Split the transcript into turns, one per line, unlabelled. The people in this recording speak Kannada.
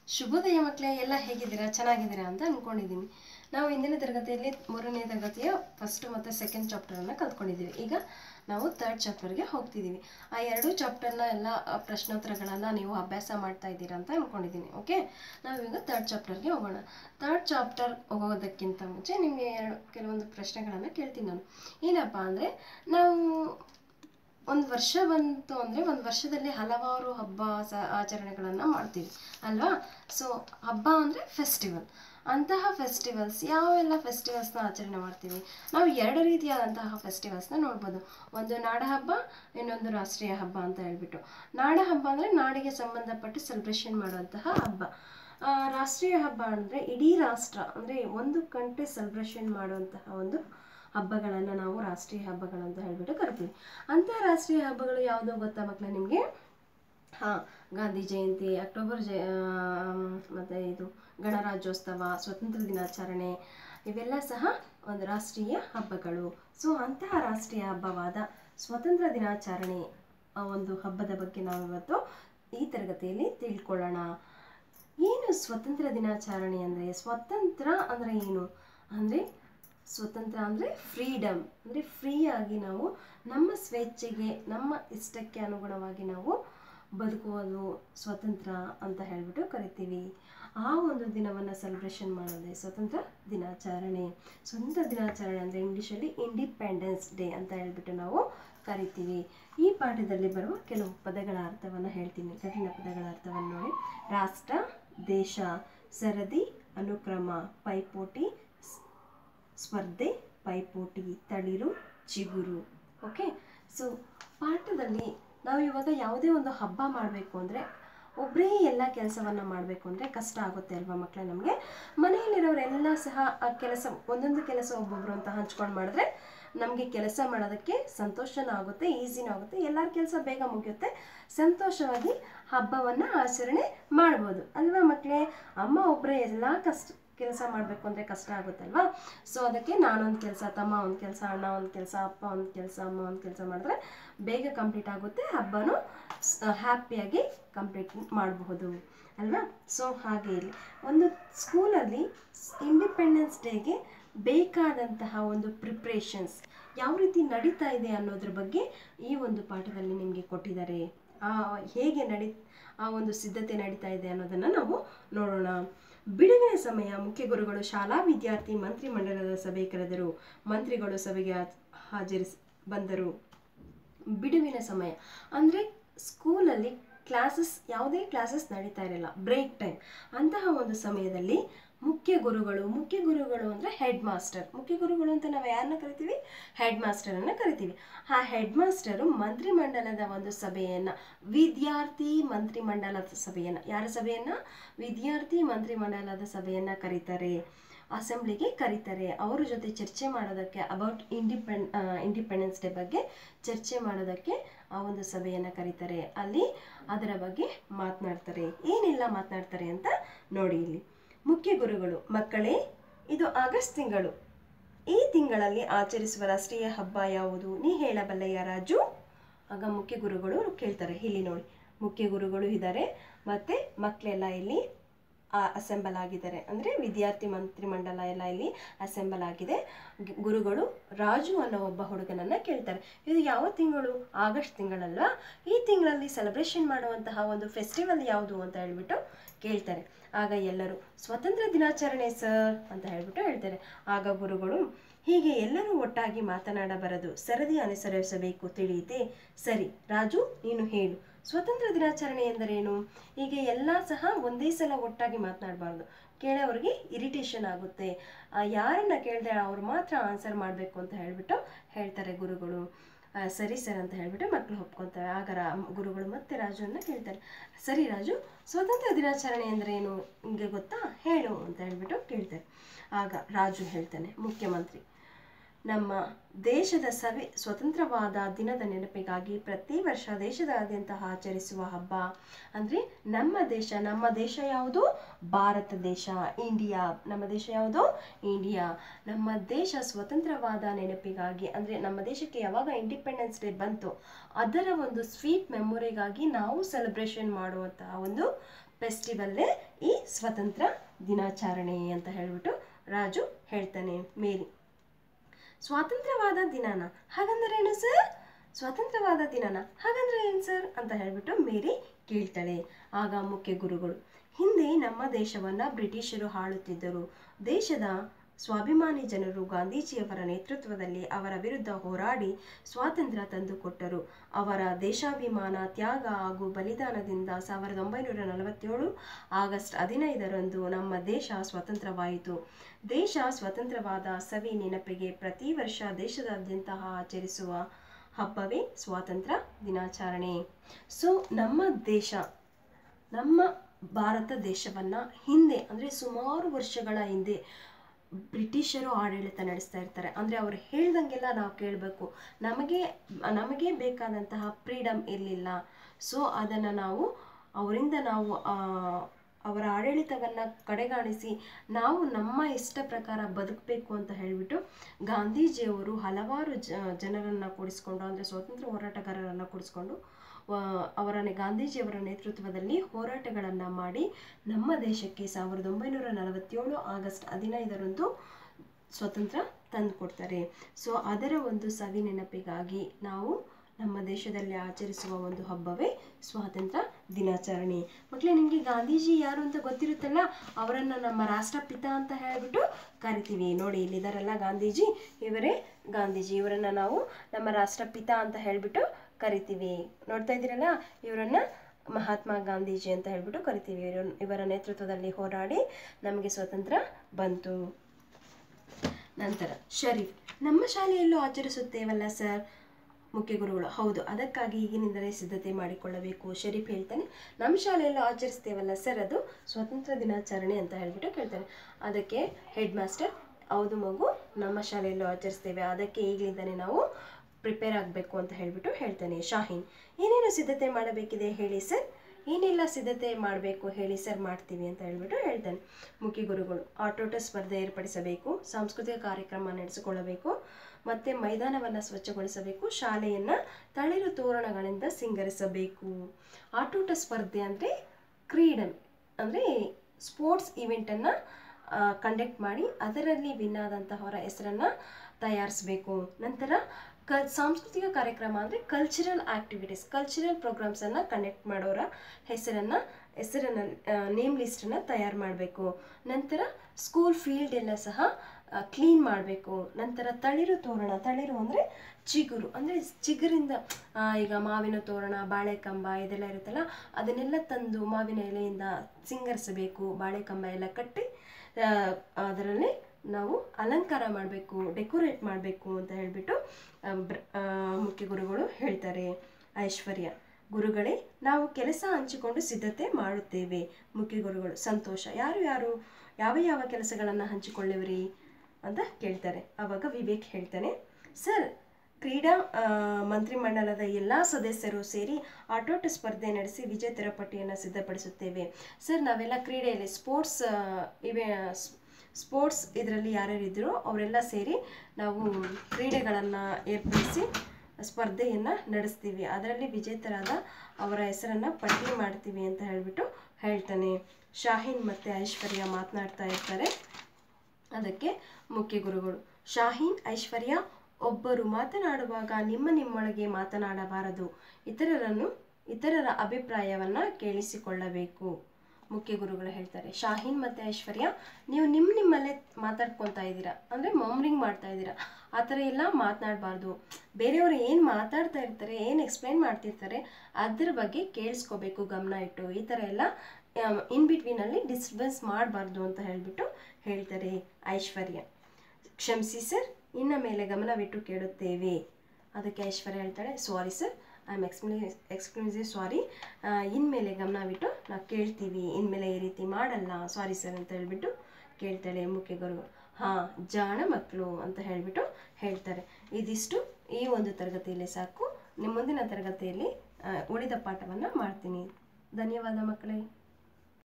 ಶುಭೋದಯ ಮಕ್ಕಳೇ, ಎಲ್ಲ ಹೇಗಿದ್ದೀರಾ? ಚೆನ್ನಾಗಿದ್ದೀರಾ ಅಂತ ಅಂದ್ಕೊಂಡಿದ್ದೀನಿ. ನಾವು ಇಂದಿನ ತರಗತಿಯಲ್ಲಿ 3ನೇ ತರಗತಿಯ ಫಸ್ಟ್ ಮತ್ತು ಸೆಕೆಂಡ್ ಚಾಪ್ಟರನ್ನು ಕಲ್ತ್ಕೊಂಡಿದ್ದೀವಿ. ಈಗ ನಾವು ಥರ್ಡ್ ಚಾಪ್ಟರ್ಗೆ ಹೋಗ್ತಿದ್ದೀವಿ. ಆ 2 ಚಾಪ್ಟರ್ನ ಎಲ್ಲ ಪ್ರಶ್ನೋತ್ತರಗಳನ್ನು ನೀವು ಅಭ್ಯಾಸ ಮಾಡ್ತಾ ಇದ್ದೀರಾ ಅಂತ ಅಂದ್ಕೊಂಡಿದ್ದೀನಿ. ಓಕೆ, ನಾವೀಗ ಥರ್ಡ್ ಚಾಪ್ಟರ್ಗೆ ಹೋಗೋಣ. ಥರ್ಡ್ ಚಾಪ್ಟರ್ ಹೋಗೋದಕ್ಕಿಂತ ಮುಂಚೆ ನಿಮಗೆ ಕೆಲವೊಂದು ಪ್ರಶ್ನೆಗಳನ್ನು ಕೇಳ್ತೀನಿ ನಾನು. ಏನಪ್ಪ ಅಂದರೆ, ನಾವು ಒಂದು ವರ್ಷ ಬಂತು ಅಂದರೆ ಒಂದು ವರ್ಷದಲ್ಲಿ ಹಲವಾರು ಹಬ್ಬ ಆಚರಣೆಗಳನ್ನು ಮಾಡ್ತೀವಿ ಅಲ್ವಾ? ಸೊ ಹಬ್ಬ ಅಂದರೆ ಫೆಸ್ಟಿವಲ್. ಅಂತಹ ಫೆಸ್ಟಿವಲ್ಸ್ ಯಾವೆಲ್ಲ ಫೆಸ್ಟಿವಲ್ಸ್ನ ಆಚರಣೆ ಮಾಡ್ತೀವಿ? ನಾವು 2 ರೀತಿಯಾದಂತಹ ಫೆಸ್ಟಿವಲ್ಸ್ನ ನೋಡ್ಬೋದು. ಒಂದು ನಾಡ ಹಬ್ಬ, ಇನ್ನೊಂದು ರಾಷ್ಟ್ರೀಯ ಹಬ್ಬ ಅಂತ ಹೇಳ್ಬಿಟ್ಟು. ನಾಡ ಹಬ್ಬ ಅಂದರೆ ನಾಡಿಗೆ ಸಂಬಂಧಪಟ್ಟು ಸೆಲೆಬ್ರೇಷನ್ ಮಾಡುವಂತಹ ಹಬ್ಬ. ರಾಷ್ಟ್ರೀಯ ಹಬ್ಬ ಅಂದರೆ ಇಡೀ ರಾಷ್ಟ್ರ ಅಂದರೆ ಒಂದು ಕಂಟ್ರಿ ಸೆಲೆಬ್ರೇಷನ್ ಮಾಡುವಂತಹ ಒಂದು ಹಬ್ಬಗಳನ್ನು ನಾವು ರಾಷ್ಟ್ರೀಯ ಹಬ್ಬಗಳಂತ ಹೇಳ್ಬಿಟ್ಟು ಕರಿತೀವಿ. ಅಂತಾರಾಷ್ಟ್ರೀಯ ಹಬ್ಬಗಳು ಯಾವುದೋ ಗೊತ್ತಾ ಮಕ್ಕಳೇ ನಿಮಗೆ? ಗಾಂಧಿ ಜಯಂತಿ, ಮತ್ತು ಇದು ಗಣರಾಜ್ಯೋತ್ಸವ, ಸ್ವತಂತ್ರ ದಿನಾಚರಣೆ, ಇವೆಲ್ಲ ಸಹ ಒಂದು ರಾಷ್ಟ್ರೀಯ ಹಬ್ಬಗಳು. ಸೊ ಅಂತಹ ರಾಷ್ಟ್ರೀಯ ಹಬ್ಬವಾದ ಸ್ವತಂತ್ರ ದಿನಾಚರಣೆ ಒಂದು ಹಬ್ಬದ ಬಗ್ಗೆ ನಾವು ಇವತ್ತು ಈ ತರಗತಿಯಲ್ಲಿ ತಿಳ್ಕೊಳ್ಳೋಣ. ಏನು ಸ್ವತಂತ್ರ ದಿನಾಚರಣೆ ಅಂದರೆ? ಸ್ವತಂತ್ರ ಅಂದರೆ ಏನು ಅಂದರೆ, ಸ್ವತಂತ್ರ ಅಂದರೆ ಫ್ರೀಡಮ್, ಅಂದರೆ ಫ್ರೀಯಾಗಿ ನಾವು ನಮ್ಮ ಸ್ವೇಚ್ಛೆಗೆ ನಮ್ಮ ಇಷ್ಟಕ್ಕೆ ಅನುಗುಣವಾಗಿ ನಾವು ಬದುಕುವುದು ಸ್ವತಂತ್ರ ಅಂತ ಹೇಳ್ಬಿಟ್ಟು ಕರಿತೀವಿ. ಆ ಒಂದು ದಿನವನ್ನು ಸೆಲೆಬ್ರೇಷನ್ ಮಾಡೋದೇ ಸ್ವತಂತ್ರ ದಿನಾಚರಣೆ. ಸ್ವತಂತ್ರ ದಿನಾಚರಣೆ ಅಂದರೆ ಇಂಗ್ಲೀಷಲ್ಲಿ ಇಂಡಿಪೆಂಡೆನ್ಸ್ ಡೇ ಅಂತ ಹೇಳ್ಬಿಟ್ಟು ನಾವು ಕರಿತೀವಿ. ಈ ಪಾಠದಲ್ಲಿ ಬರುವ ಕೆಲವು ಪದಗಳ ಅರ್ಥವನ್ನು ಹೇಳ್ತೀನಿ. ಕಠಿಣ ಪದಗಳ ಅರ್ಥವನ್ನು ನೋಡಿ. ರಾಷ್ಟ್ರ, ದೇಶ, ಸರದಿ, ಅನುಕ್ರಮ, ಪೈಪೋಟಿ, ಸ್ಪರ್ಧೆ, ಪೈಪೋಟಿ, ತಳಿರು, ಚಿಗುರು. ಓಕೆ, ಸೊ ಪಾಠದಲ್ಲಿ ನಾವು ಇವಾಗ ಯಾವುದೇ ಒಂದು ಹಬ್ಬ ಮಾಡಬೇಕು ಅಂದರೆ ಒಬ್ಬರೇ ಎಲ್ಲ ಕೆಲಸವನ್ನು ಮಾಡಬೇಕು ಅಂದರೆ ಕಷ್ಟ ಆಗುತ್ತೆ ಅಲ್ವಾ ಮಕ್ಕಳೇ? ನಮಗೆ ಮನೆಯಲ್ಲಿರೋರೆಲ್ಲ ಸಹ ಆ ಕೆಲಸ, ಒಂದೊಂದು ಕೆಲಸ ಒಬ್ಬೊಬ್ಬರು ಅಂತ ಹಂಚ್ಕೊಂಡು ಮಾಡಿದ್ರೆ ನಮಗೆ ಕೆಲಸ ಮಾಡೋದಕ್ಕೆ ಸಂತೋಷನೂ ಆಗುತ್ತೆ, ಈಸಿನೂ ಆಗುತ್ತೆ, ಎಲ್ಲರ ಕೆಲಸ ಬೇಗ ಮುಗಿಯುತ್ತೆ, ಸಂತೋಷವಾಗಿ ಹಬ್ಬವನ್ನು ಆಚರಣೆ ಮಾಡ್ಬೋದು ಅಲ್ವಾ ಮಕ್ಕಳೇ? ಅಮ್ಮ ಒಬ್ಬರೇ ಎಲ್ಲ ಕೆಲಸ ಮಾಡಬೇಕು ಅಂದರೆ ಕಷ್ಟ ಆಗುತ್ತಲ್ವಾ? ಸೊ ಅದಕ್ಕೆ ನಾನೊಂದು ಕೆಲಸ, ತಮ್ಮ ಒಂದು ಕೆಲಸ, ಅಣ್ಣ ಒಂದು ಕೆಲಸ, ಅಪ್ಪ ಒಂದು ಕೆಲಸ, ಅಮ್ಮ ಒಂದು ಕೆಲಸ ಮಾಡಿದ್ರೆ ಬೇಗ ಕಂಪ್ಲೀಟ್ ಆಗುತ್ತೆ, ಹಬ್ಬನೂ ಹ್ಯಾಪಿಯಾಗಿ ಕಂಪ್ಲೀಟ್ ಮಾಡಬಹುದು ಅಲ್ವಾ? ಸೊ ಹಾಗೆ ಇಲ್ಲಿ ಒಂದು ಸ್ಕೂಲಲ್ಲಿ ಇಂಡಿಪೆಂಡೆನ್ಸ್ ಡೇಗೆ ಬೇಕಾದಂತಹ ಒಂದು ಪ್ರಿಪ್ರೇಷನ್ಸ್ ಯಾವ ರೀತಿ ನಡೀತಾ ಇದೆ ಅನ್ನೋದ್ರ ಬಗ್ಗೆ ಈ ಒಂದು ಪಾಠದಲ್ಲಿ ನಿಮಗೆ ಕೊಟ್ಟಿದ್ದಾರೆ. ಹೇಗೆ ಆ ಒಂದು ಸಿದ್ಧತೆ ನಡೀತಾ ಇದೆ ಅನ್ನೋದನ್ನು ನಾವು ನೋಡೋಣ. ಬಿಡುವಿನ ಸಮಯ. ಮುಖ್ಯ ಗುರುಗಳು ಶಾಲಾ ವಿದ್ಯಾರ್ಥಿ ಮಂತ್ರಿಮಂಡಲದ ಸಭೆ ಕರೆದರು. ಮಂತ್ರಿಗಳು ಸಭೆಗೆ ಬಂದರು. ಬಿಡುವಿನ ಸಮಯ ಅಂದರೆ ಸ್ಕೂಲಲ್ಲಿ ಯಾವುದೇ ಕ್ಲಾಸಸ್ ನಡೀತಾ ಇರಲ್ಲ, ಬ್ರೇಕ್ ಟೈಮ್. ಅಂತಹ ಒಂದು ಸಮಯದಲ್ಲಿ ಮುಖ್ಯ ಗುರುಗಳು ಅಂದರೆ ಹೆಡ್ ಮಾಸ್ಟರ್. ಮುಖ್ಯ ಗುರುಗಳು ಅಂತ ನಾವು ಯಾರನ್ನ ಕರಿತೀವಿ? ಹೆಡ್ ಮಾಸ್ಟರನ್ನು ಕರಿತೀವಿ. ಆ ಹೆಡ್ ಮಾಸ್ಟರು ಮಂತ್ರಿಮಂಡಲದ ಒಂದು ಸಭೆಯನ್ನು, ವಿದ್ಯಾರ್ಥಿ ಮಂತ್ರಿಮಂಡಲದ ಸಭೆಯನ್ನು, ಯಾರ ಸಭೆಯನ್ನು? ವಿದ್ಯಾರ್ಥಿ ಮಂತ್ರಿಮಂಡಲದ ಸಭೆಯನ್ನು ಕರೀತಾರೆ, ಅಸೆಂಬ್ಲಿಗೆ ಕರೀತಾರೆ. ಅವರ ಜೊತೆ ಚರ್ಚೆ ಮಾಡೋದಕ್ಕೆ ಅಬೌಟ್ ಇಂಡಿಪೆಂಡೆನ್ಸ್ ಡೇ ಬಗ್ಗೆ ಚರ್ಚೆ ಮಾಡೋದಕ್ಕೆ ಆ ಒಂದು ಸಭೆಯನ್ನು ಕರೀತಾರೆ. ಅಲ್ಲಿ ಅದರ ಬಗ್ಗೆ ಮಾತನಾಡ್ತಾರೆ. ಏನೆಲ್ಲ ಮಾತನಾಡ್ತಾರೆ ಅಂತ ನೋಡಿ ಇಲ್ಲಿ. ಮುಖ್ಯ ಗುರುಗಳು. ಮಕ್ಕಳೇ, ಇದು ಆಗಸ್ಟ್ ತಿಂಗಳು. ಈ ತಿಂಗಳಲ್ಲಿ ಆಚರಿಸುವ ರಾಷ್ಟ್ರೀಯ ಹಬ್ಬ ಯಾವುದು? ನೀ ಹೇಳಬಲ್ಲೆಯ ರಾಜು? ಆಗ ಮುಖ್ಯ ಗುರುಗಳು ಕೇಳ್ತಾರೆ. ಇಲ್ಲಿ ನೋಡಿ, ಮುಖ್ಯ ಗುರುಗಳು ಇದ್ದಾರೆ ಮತ್ತು ಮಕ್ಕಳೆಲ್ಲ ಇಲ್ಲಿ ಅಸೆಂಬಲ್ ಆಗಿದ್ದಾರೆ. ಅಂದರೆ ವಿದ್ಯಾರ್ಥಿ ಮಂತ್ರಿಮಂಡಲ ಎಲ್ಲ ಇಲ್ಲಿ ಅಸೆಂಬಲ್ ಆಗಿದೆ. ಗುರುಗಳು ರಾಜು ಅನ್ನೋ ಒಬ್ಬ ಹುಡುಗನನ್ನು ಕೇಳ್ತಾರೆ. ಇದು ಯಾವ ತಿಂಗಳು? ಆಗಸ್ಟ್ ತಿಂಗಳಲ್ವಾ? ಈ ತಿಂಗಳಲ್ಲಿ ಸೆಲೆಬ್ರೇಷನ್ ಮಾಡುವಂತಹ ಒಂದು ಫೆಸ್ಟಿವಲ್ ಯಾವುದು ಅಂತ ಹೇಳ್ಬಿಟ್ಟು ಕೇಳ್ತಾರೆ. ಆಗ ಎಲ್ಲರೂ ಸ್ವತಂತ್ರ ದಿನಾಚರಣೆ ಸರ್ ಅಂತ ಹೇಳ್ಬಿಟ್ಟು ಹೇಳ್ತಾರೆ. ಆಗ ಗುರುಗಳು, ಹೀಗೆ ಎಲ್ಲರೂ ಒಟ್ಟಾಗಿ ಮಾತನಾಡಬಾರದು, ಸರದಿ ಅನುಸರಿಸಬೇಕು, ತಿಳಿಯಿತೆ? ಸರಿ ರಾಜು, ನೀನು ಹೇಳು, ಸ್ವತಂತ್ರ ದಿನಾಚರಣೆ ಎಂದರೇನು? ಹೀಗೆ ಎಲ್ಲ ಸಹ ಒಂದೇ ಸಲ ಒಟ್ಟಾಗಿ ಮಾತನಾಡಬಾರ್ದು, ಕೇಳೋರಿಗೆ ಇರಿಟೇಷನ್ ಆಗುತ್ತೆ, ಯಾರನ್ನ ಕೇಳಿದ್ರೆ ಅವ್ರು ಮಾತ್ರ ಆನ್ಸರ್ ಮಾಡಬೇಕು ಅಂತ ಹೇಳ್ಬಿಟ್ಟು ಹೇಳ್ತಾರೆ ಗುರುಗಳು. ಸರಿ ಸರ್ ಅಂತ ಹೇಳ್ಬಿಟ್ಟು ಮಕ್ಕಳು ಒಪ್ಕೊತಾರೆ. ಆಗ ಗುರುಗಳು ಮತ್ತೆ ರಾಜುವನ್ನು ಕೇಳ್ತಾರೆ. ಸರಿ ರಾಜು, ಸ್ವತಂತ್ರ ದಿನಾಚರಣೆ ಅಂದರೆ ಏನು ನಿಮಗೆ ಗೊತ್ತಾ? ಹೇಳು ಅಂತ ಹೇಳ್ಬಿಟ್ಟು ಕೇಳ್ತಾರೆ. ಆಗ ರಾಜು ಹೇಳ್ತಾನೆ, ಮುಖ್ಯಮಂತ್ರಿ, ನಮ್ಮ ದೇಶದ ಸ್ವತಂತ್ರವಾದ ದಿನದ ನೆನಪಿಗಾಗಿ ಪ್ರತಿ ವರ್ಷ ದೇಶದಾದ್ಯಂತ ಆಚರಿಸುವ ಹಬ್ಬ ಅಂದರೆ ನಮ್ಮ ದೇಶ ಯಾವುದು? ಭಾರತ ದೇಶ, ಇಂಡಿಯಾ. ನಮ್ಮ ದೇಶ ಯಾವುದು? ಇಂಡಿಯಾ. ನಮ್ಮ ದೇಶ ಸ್ವತಂತ್ರವಾದ ನೆನಪಿಗಾಗಿ ಅಂದರೆ ನಮ್ಮ ದೇಶಕ್ಕೆ ಯಾವಾಗ ಇಂಡಿಪೆಂಡೆನ್ಸ್ ಡೇ ಬಂತು ಅದರ ಒಂದು ಸ್ವೀಟ್ ಮೆಮೊರಿಗಾಗಿ ನಾವು ಸೆಲೆಬ್ರೇಷನ್ ಮಾಡುವಂತಹ ಒಂದು ಫೆಸ್ಟಿವಲ್ಲೇ ಈ ಸ್ವತಂತ್ರ ದಿನಾಚರಣೆ ಅಂತ ಹೇಳಿಬಿಟ್ಟು ರಾಜು ಹೇಳ್ತಾನೆ. ಮೇರಿ, ಸ್ವಾತಂತ್ರ್ಯವಾದ ದಿನಾನ ಹಾಗಂದ್ರೆ ಏನು ಸರ್? ಸ್ವಾತಂತ್ರ್ಯವಾದ ದಿನಾನ ಹಾಗಂದ್ರೆ ಏನು ಸರ್ ಅಂತ ಹೇಳಿಬಿಟ್ಟು ಮೇರಿ ಕೇಳ್ತಾಳೆ. ಆಗ ಮುಖ್ಯ ಗುರುಗಳು, ಹಿಂದೆ ನಮ್ಮ ದೇಶವನ್ನು ಬ್ರಿಟಿಷರು ಆಳುತ್ತಿದ್ದರು. ದೇಶದ ಸ್ವಾಭಿಮಾನಿ ಜನರು ಗಾಂಧೀಜಿಯವರ ನೇತೃತ್ವದಲ್ಲಿ ಅವರ ವಿರುದ್ಧ ಹೋರಾಡಿ ಸ್ವಾತಂತ್ರ್ಯ ತಂದುಕೊಟ್ಟರು. ಅವರ ದೇಶಾಭಿಮಾನ, ತ್ಯಾಗ ಹಾಗೂ ಬಲಿದಾನದಿಂದ 1947 ಆಗಸ್ಟ್ 15ರಂದು ನಮ್ಮ ದೇಶ ಸ್ವತಂತ್ರವಾಯಿತು. ದೇಶ ಸ್ವತಂತ್ರವಾದ ಸವಿ ನೆನಪಿಗೆ ಪ್ರತಿ ವರ್ಷ ದೇಶದಾದ್ಯಂತ ಆಚರಿಸುವ ಹಬ್ಬವೇ ಸ್ವಾತಂತ್ರ್ಯ ದಿನಾಚರಣೆ. ಸೊ ನಮ್ಮ ಭಾರತ ದೇಶವನ್ನು ಹಿಂದೆ ಅಂದರೆ ಸುಮಾರು ವರ್ಷಗಳ ಹಿಂದೆ ಬ್ರಿಟಿಷರು ಆಡಳಿತ ನಡೆಸ್ತಾ ಇರ್ತಾರೆ. ಅಂದರೆ ಅವ್ರು ಹೇಳ್ದಂಗೆಲ್ಲ ನಾವು ಕೇಳಬೇಕು. ನಮಗೆ ಬೇಕಾದಂತಹ ಫ್ರೀಡಮ್ ಇರಲಿಲ್ಲ. ಸೊ ಅದನ್ನು ಅವರಿಂದ ನಾವು ಅವರ ಆಡಳಿತವನ್ನು ಕಡೆಗಾಣಿಸಿ ನಾವು ನಮ್ಮ ಇಷ್ಟ ಪ್ರಕಾರ ಬದುಕಬೇಕು ಅಂತ ಹೇಳಿಬಿಟ್ಟು ಗಾಂಧೀಜಿಯವರು ಹಲವಾರು ಜನರನ್ನು ಕೂಡಿಸ್ಕೊಂಡು, ಅಂದರೆ ಸ್ವಾತಂತ್ರ್ಯ ಹೋರಾಟಗಾರರನ್ನು ಕೂಡಿಸ್ಕೊಂಡು ಗಾಂಧೀಜಿಯವರ ನೇತೃತ್ವದಲ್ಲಿ ಹೋರಾಟಗಳನ್ನು ಮಾಡಿ ನಮ್ಮ ದೇಶಕ್ಕೆ 1947 ಆಗಸ್ಟ್ 15ರಂದು ಸ್ವತಂತ್ರ ತಂದುಕೊಡ್ತಾರೆ. ಸೊ ಅದರ ಒಂದು ಸವಿ ನೆನಪಿಗಾಗಿ ನಾವು ನಮ್ಮ ದೇಶದಲ್ಲಿ ಆಚರಿಸುವ ಒಂದು ಹಬ್ಬವೇ ಸ್ವಾತಂತ್ರ್ಯ ದಿನಾಚರಣೆ. ಮಕ್ಕಳೇ, ನಿಮಗೆ ಗಾಂಧೀಜಿ ಯಾರು ಅಂತ ಗೊತ್ತಿರುತ್ತಲ್ಲ, ಅವರನ್ನು ನಮ್ಮ ರಾಷ್ಟ್ರಪಿತ ಅಂತ ಹೇಳಿಬಿಟ್ಟು ಕರಿತೀವಿ. ನೋಡಿ, ಇಲ್ಲಿದ್ದಾರಲ್ಲ ಗಾಂಧೀಜಿ, ಇವರೇ ಗಾಂಧೀಜಿ. ಇವರನ್ನು ನಾವು ನಮ್ಮ ರಾಷ್ಟ್ರಪಿತ ಅಂತ ಹೇಳಿಬಿಟ್ಟು ಕರಿತೀವಿ. ನೋಡ್ತಾ ಇದ್ದೀರಲ್ಲ, ಇವರನ್ನ ಮಹಾತ್ಮ ಗಾಂಧೀಜಿ ಅಂತ ಹೇಳ್ಬಿಟ್ಟು ಕರಿತೀವಿ. ಇವರ ನೇತೃತ್ವದಲ್ಲಿ ಹೋರಾಡಿ ನಮಗೆ ಸ್ವಾತಂತ್ರ್ಯ ಬಂತು. ನಂತರ ಶರೀಫ್, ನಮ್ಮ ಶಾಲೆಯಲ್ಲೂ ಆಚರಿಸುತ್ತೇವಲ್ಲ ಸರ್? ಮುಖ್ಯ ಗುರುಗಳು, ಹೌದು, ಅದಕ್ಕಾಗಿ ಈಗಿನಿಂದಲೇ ಸಿದ್ಧತೆ ಮಾಡಿಕೊಳ್ಳಬೇಕು. ಶರೀಫ್ ಹೇಳ್ತಾನೆ, ನಮ್ಮ ಶಾಲೆಯಲ್ಲೂ ಆಚರಿಸ್ತೇವಲ್ಲ ಸರ್, ಅದು ಸ್ವಾತಂತ್ರ್ಯ ದಿನಾಚರಣೆ ಅಂತ ಹೇಳ್ಬಿಟ್ಟು ಕೇಳ್ತಾನೆ. ಅದಕ್ಕೆ ಹೆಡ್ ಮಾಸ್ಟರ್, ಹೌದು ಮಗು, ನಮ್ಮ ಶಾಲೆಯಲ್ಲೂ ಆಚರಿಸ್ತೇವೆ, ಅದಕ್ಕೆ ಈಗಲಿಂದಲೇ ನಾವು ಪ್ರಿಪೇರ್ ಆಗಬೇಕು ಅಂತ ಹೇಳಿಬಿಟ್ಟು ಹೇಳ್ತಾನೆ. ಶಾಹೀನ್, ಏನೇನು ಸಿದ್ಧತೆ ಮಾಡಬೇಕಿದೆ ಹೇಳಿ ಸರ್? ಏನೆಲ್ಲ ಸಿದ್ಧತೆ ಮಾಡಬೇಕು ಹೇಳಿ ಸರ್, ಮಾಡ್ತೀವಿ ಅಂತ ಹೇಳ್ಬಿಟ್ಟು ಹೇಳ್ತಾನೆ. ಮುಖ್ಯ ಗುರುಗಳು, ಆಟೋಟ ಸ್ಪರ್ಧೆ ಏರ್ಪಡಿಸಬೇಕು, ಸಾಂಸ್ಕೃತಿಕ ಕಾರ್ಯಕ್ರಮ ನಡೆಸಿಕೊಳ್ಳಬೇಕು, ಮತ್ತು ಮೈದಾನವನ್ನು ಸ್ವಚ್ಛಗೊಳಿಸಬೇಕು, ಶಾಲೆಯನ್ನು ತಳಿರು ತೋರಣಗಳಿಂದ ಸಿಂಗರಿಸಬೇಕು. ಆಟೋಟ ಸ್ಪರ್ಧೆ ಅಂದರೆ ಕ್ರೀಡೆ, ಅಂದರೆ ಸ್ಪೋರ್ಟ್ಸ್ ಈವೆಂಟನ್ನು ಕಂಡಕ್ಟ್ ಮಾಡಿ ಅದರಲ್ಲಿ ವಿನ್ ಆದಂತಹವರ ಹೆಸರನ್ನು ತಯಾರಿಸಬೇಕು. ನಂತರ ಸಾಂಸ್ಕೃತಿಕ ಕಾರ್ಯಕ್ರಮ ಅಂದರೆ ಕಲ್ಚರಲ್ ಆ್ಯಕ್ಟಿವಿಟೀಸ್, ಕಲ್ಚರಲ್ ಪ್ರೋಗ್ರಾಮ್ಸನ್ನು ಕಂಡಕ್ಟ್ ಮಾಡೋರ ಹೆಸರನ್ನು ನೇಮ್ ಲಿಸ್ಟನ್ನು ತಯಾರು ಮಾಡಬೇಕು. ನಂತರ ಸ್ಕೂಲ್ ಫೀಲ್ಡ್ ಎಲ್ಲ ಸಹ ಕ್ಲೀನ್ ಮಾಡಬೇಕು. ನಂತರ ತಳಿರು ತೋರಣ, ತಳಿರು ಅಂದರೆ ಚಿಗುರು, ಅಂದರೆ ಚಿಗುರಿಂದ ಈಗ ಮಾವಿನ ತೋರಣ, ಬಾಳೆಕಂಬ ಇದೆಲ್ಲ ಇರುತ್ತಲ್ಲ, ಅದನ್ನೆಲ್ಲ ತಂದು ಮಾವಿನ ಎಲೆಯಿಂದ ಸಿಂಗರಿಸಬೇಕು. ಬಾಳೆಕಂಬ ಎಲ್ಲ ಕಟ್ಟಿ ಅದರಲ್ಲಿ ನಾವು ಅಲಂಕಾರ ಮಾಡಬೇಕು, ಡೆಕೋರೇಟ್ ಮಾಡಬೇಕು ಅಂತ ಹೇಳಿಬಿಟ್ಟು ಮುಖ್ಯ ಗುರುಗಳು ಹೇಳ್ತಾರೆ. ಐಶ್ವರ್ಯ, ಗುರುಗಳೇ, ನಾವು ಕೆಲಸ ಹಂಚಿಕೊಂಡು ಸಿದ್ಧತೆ ಮಾಡುತ್ತೇವೆ. ಮುಖ್ಯ ಗುರುಗಳು, ಸಂತೋಷ, ಯಾವ ಕೆಲಸಗಳನ್ನು ಹಂಚಿಕೊಳ್ಳುವಿರಿ ಅಂತ ಕೇಳ್ತಾರೆ. ಆವಾಗ ವಿವೇಕ್ ಹೇಳ್ತಾನೆ, ಸರ್, ಕ್ರೀಡಾ ಮಂತ್ರಿಮಂಡಲದ ಎಲ್ಲ ಸದಸ್ಯರು ಸೇರಿ ಆಟೋಟ ಸ್ಪರ್ಧೆ ನಡೆಸಿ ವಿಜೇತರ ಪಟ್ಟಿಯನ್ನು ಸಿದ್ಧಪಡಿಸುತ್ತೇವೆ. ಸರ್, ನಾವೆಲ್ಲ ಕ್ರೀಡೆಯಲ್ಲಿ ಸ್ಪೋರ್ಟ್ಸ್ ಇದರಲ್ಲಿ ಯಾರ್ಯಾರಿದ್ದರೂ ಅವರೆಲ್ಲ ಸೇರಿ ನಾವು ಕ್ರೀಡೆಗಳನ್ನು ಏರ್ಪಡಿಸಿ ಸ್ಪರ್ಧೆಯನ್ನು ನಡೆಸ್ತೀವಿ, ಅದರಲ್ಲಿ ವಿಜೇತರಾದ ಅವರ ಹೆಸರನ್ನು ಪಟ್ಟಿ ಮಾಡ್ತೀವಿ ಅಂತ ಹೇಳಿಬಿಟ್ಟು ಹೇಳ್ತಾನೆ. ಶಾಹೀನ್ ಮತ್ತು ಐಶ್ವರ್ಯ ಮಾತನಾಡ್ತಾ ಇರ್ತಾರೆ. ಅದಕ್ಕೆ ಮುಖ್ಯ ಗುರುಗಳು, ಶಾಹೀನ್, ಐಶ್ವರ್ಯ, ಒಬ್ಬರು ಮಾತನಾಡುವಾಗ ನಿಮ್ಮೊಳಗೆ ಮಾತನಾಡಬಾರದು, ಇತರರ ಅಭಿಪ್ರಾಯವನ್ನು ಕೇಳಿಸಿಕೊಳ್ಳಬೇಕು. ಮುಖ್ಯ ಗುರುಗಳು ಹೇಳ್ತಾರೆ, ಶಾಹೀನ್ ಮತ್ತು ಐಶ್ವರ್ಯ, ನೀವು ನಿಮ್ಮಲ್ಲೇ ಮಾತಾಡ್ಕೊತಾ ಇದ್ದೀರಾ, ಅಂದರೆ ಮಮ್ರಿಂಗ್ ಮಾಡ್ತಾ ಇದ್ದೀರಾ, ಆ ಥರ ಎಲ್ಲ ಮಾತನಾಡಬಾರ್ದು. ಬೇರೆಯವರು ಏನು ಮಾತಾಡ್ತಾ ಇರ್ತಾರೆ, ಏನು ಎಕ್ಸ್ಪ್ಲೈನ್ ಮಾಡ್ತಿರ್ತಾರೆ ಅದ್ರ ಬಗ್ಗೆ ಕೇಳಿಸ್ಕೋಬೇಕು ಗಮನ ಇಟ್ಟು. ಈ ಥರ ಎಲ್ಲ ಇನ್ ಬಿಟ್ವೀನಲ್ಲಿ ಡಿಸ್ಟರ್ಬೆನ್ಸ್ ಮಾಡಬಾರ್ದು ಅಂತ ಹೇಳಿಬಿಟ್ಟು ಹೇಳ್ತಾರೆ. ಐಶ್ವರ್ಯ, ಕ್ಷಮಿಸಿ ಸರ್, ಇನ್ನು ಮೇಲೆ ಗಮನವಿಟ್ಟು ಕೇಳುತ್ತೇವೆ. ಅದಕ್ಕೆ ಐಶ್ವರ್ಯ ಹೇಳ್ತಾಳೆ, sorry sir, I am exclusive sorry, ಇನ್ಮೇಲೆ ಗಮನವಿಟ್ಟು ನಾವು ಕೇಳ್ತೀವಿ, ಇನ್ಮೇಲೆ ಈ ರೀತಿ ಮಾಡಲ್ಲ, ಸಾರಿ ಸರ್ ಅಂತ ಹೇಳಿಬಿಟ್ಟು ಕೇಳ್ತಾಳೆ. ಮುಖ್ಯ ಗುರು, ಹಾಂ, ಜಾಣ ಮಕ್ಕಳು ಅಂತ ಹೇಳಿಬಿಟ್ಟು ಹೇಳ್ತಾರೆ. ಇದಿಷ್ಟು ಈ ಒಂದು ತರಗತಿಯಲ್ಲಿ ಸಾಕು. ನಿಮ್ಮ ಮುಂದಿನ ತರಗತಿಯಲ್ಲಿ ಉಳಿದ ಪಾಠವನ್ನು ಮಾಡ್ತೀನಿ. ಧನ್ಯವಾದ ಮಕ್ಕಳೇ.